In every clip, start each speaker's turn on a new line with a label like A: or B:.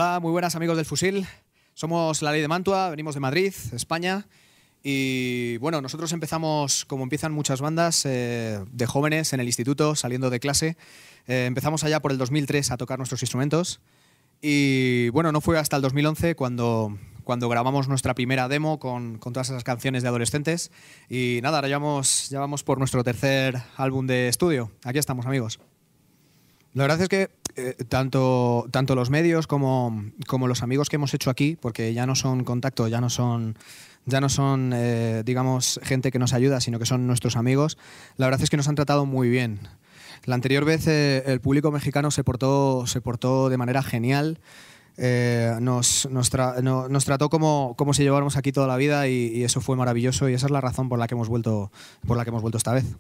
A: Hola, muy buenas amigos del Fusil. Somos La Ley de Mantua, venimos de Madrid, España. Y bueno, nosotros empezamos, como empiezan muchas bandas, de jóvenes en el instituto, saliendo de clase. Empezamos allá por el 2003 a tocar nuestros instrumentos. Y bueno, no fue hasta el 2011 cuando grabamos nuestra primera demo con todas esas canciones de adolescentes. Y nada, ahora ya vamos por nuestro tercer álbum de estudio. Aquí estamos, amigos. La verdad es que tanto los medios como los amigos que hemos hecho aquí, porque ya no son contacto, ya no son digamos, gente que nos ayuda, sino que son nuestros amigos, la verdad es que nos han tratado muy bien. La anterior vez el público mexicano se portó de manera genial. Nos trató como si lleváramos aquí toda la vida y eso fue maravilloso, y esa es la razón por la que hemos vuelto esta vez.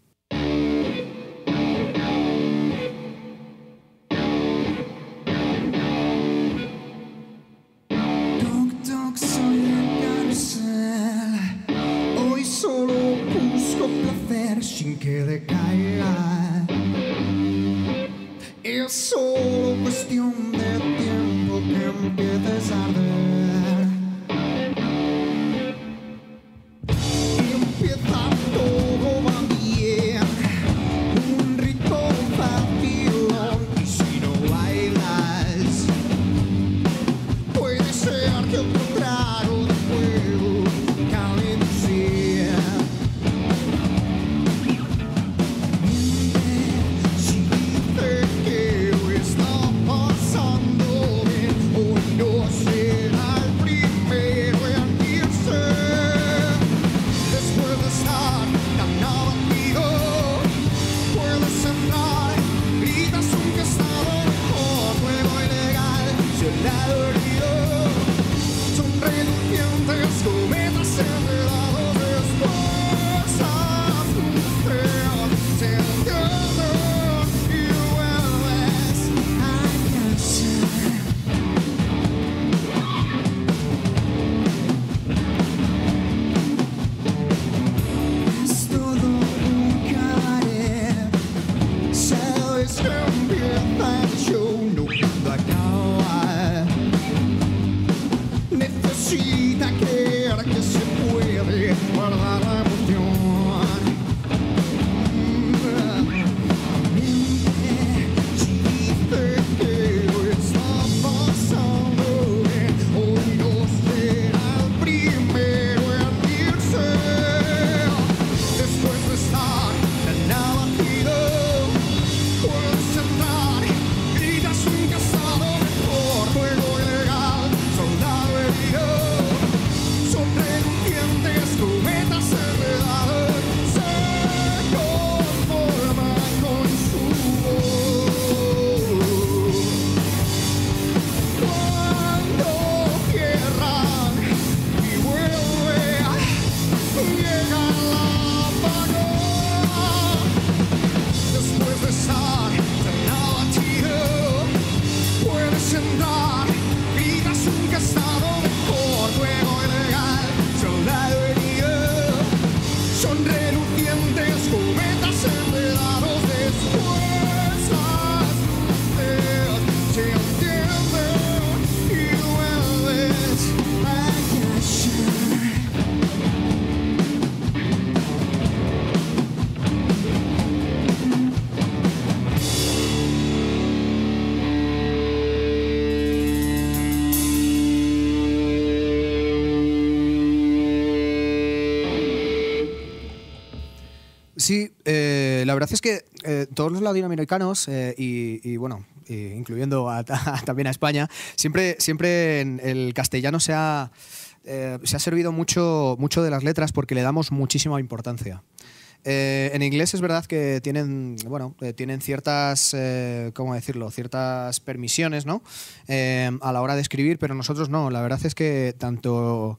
B: Sin que decaiga, es solo cuestión de tiempo que empieces a arder. Empieza todo va bien, un ritmo vacío, y si no bailas, puede ser que otro trago de fuego caliente sea.
A: Sí, la verdad es que todos los latinoamericanos bueno, incluyendo también a España, siempre en el castellano se ha servido mucho de las letras porque le damos muchísima importancia. En inglés es verdad que tienen ciertas, ¿cómo decirlo? Ciertas permisiones, ¿no? A la hora de escribir, pero nosotros no. La verdad es que tanto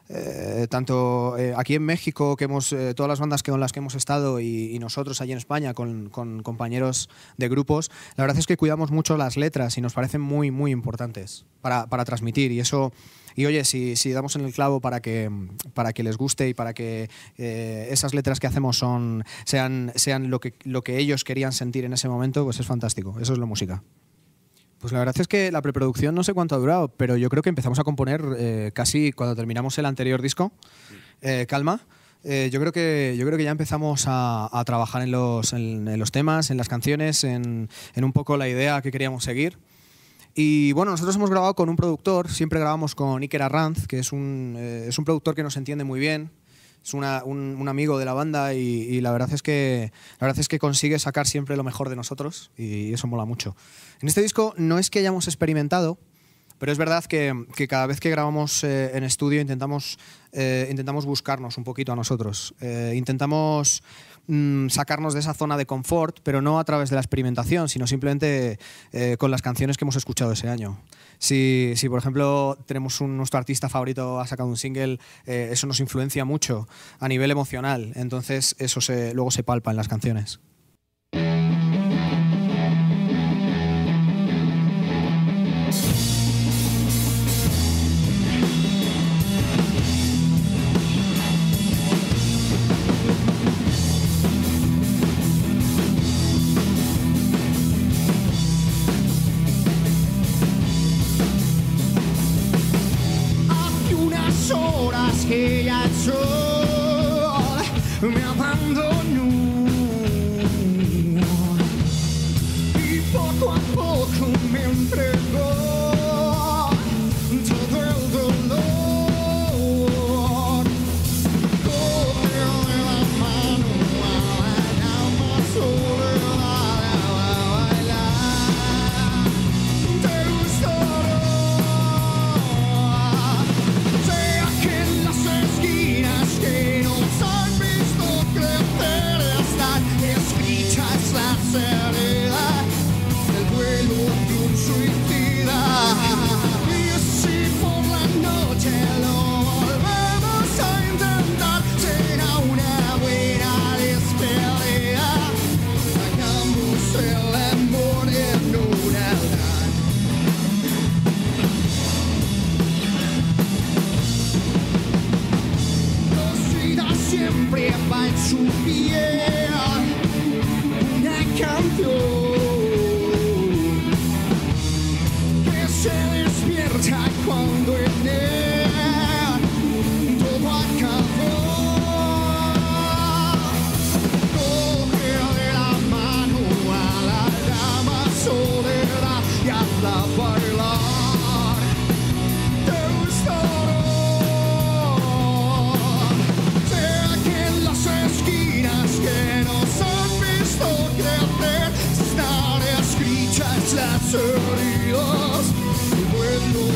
A: aquí en México, que todas las bandas con las que hemos estado y nosotros allí en España con compañeros de grupos, la verdad es que cuidamos mucho las letras y nos parecen muy, muy importantes para transmitir. Y oye, si damos en el clavo para que les guste y para que esas letras que hacemos sean lo que ellos querían sentir en ese momento, pues es fantástico. Eso es la música. Pues la verdad es que la preproducción no sé cuánto ha durado, pero yo creo que empezamos a componer casi cuando terminamos el anterior disco, Calma. Yo creo que ya empezamos a trabajar en los temas, en las canciones, en un poco la idea que queríamos seguir. Y bueno, nosotros hemos grabado con un productor, siempre grabamos con Iker Arranz, que es un productor que nos entiende muy bien, es un amigo de la banda y la verdad es que consigue sacar siempre lo mejor de nosotros y eso mola mucho. En este disco no es que hayamos experimentado, pero es verdad que cada vez que grabamos en estudio intentamos buscarnos un poquito a nosotros. Intentamos sacarnos de esa zona de confort, pero no a través de la experimentación, sino simplemente con las canciones que hemos escuchado ese año. Si por ejemplo, tenemos nuestro artista favorito ha sacado un single, eso nos influencia mucho a nivel emocional. Entonces eso luego se palpa en las canciones.
B: Que ya el sol me abandonó y poco a poco me entregó todo el dolor. Coge de la mano a la llama soledad a bailar. Te gustará. Que nos han visto crecer, están escritas las heridas del vuelo de un suicida. Y si por la noche lo volvemos a intentar, será una buena despedida. Hagamos el amor en una edad. Siempre va en su piel una canción que se despierta cuando en él todo acabó. Coge de la mano a la dama soledad y hazla bailar. Te gustará. Que nos han visto crecer, están escritas las heridas, y bueno.